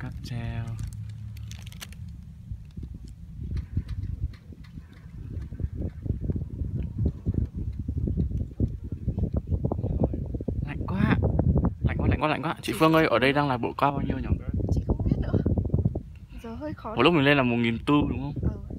cáp treo. Lạnh quá. Lạnh quá. Chị Phương ơi, ở đây đang là độ cao bao nhiêu nhỉ? Chị không biết nữa. Giờ hơi khó. Một lúc mình lên là 1.400 đúng không? Ừ.